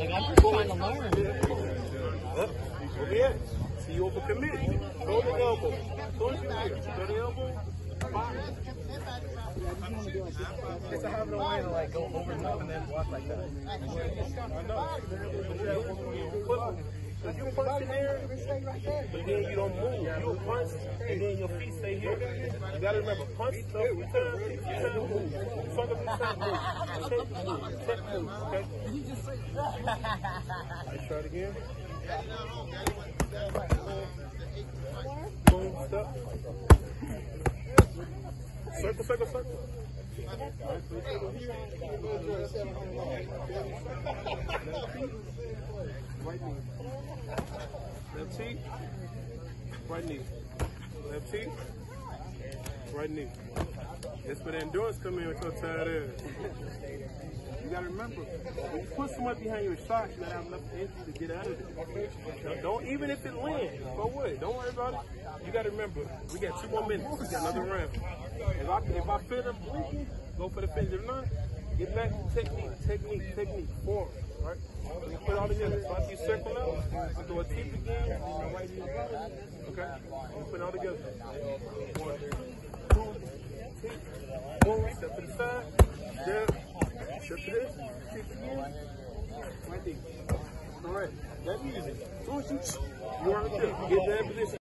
Like, I'm just trying to learn. Okay. See, you overcommit. Throw the elbow. Throw the elbow. It's a habit of way to like go over top and then walk like that. I know. If you punch in there, but then you don't move. You punch and then your feet stay here. You gotta remember, punch stuff, you turn, move. Fuck up, you turn, move. Check move, okay? Let's try it again. Boom, step. Circle, circle, circle. Right knee. Left cheek. Right knee. Left cheek. Right knee. That's where the endurance come in with your tired ass. You gotta remember, when you put someone behind your shot, you gotta have enough energy to get out of it. Now, don't, even if it lands, go what? Don't worry about it. You gotta remember, we got 2 more minutes. We got another round. If I feel them blinking, go for the finish. If not, get back to technique, form, right? So you put it all together. So after you circle out, you do a teep again, okay? You put it all together. 1, 2, teep, boom, step to the side, step to this, teep again, right there. All right, that's easy. As soon as you are right there, get that position.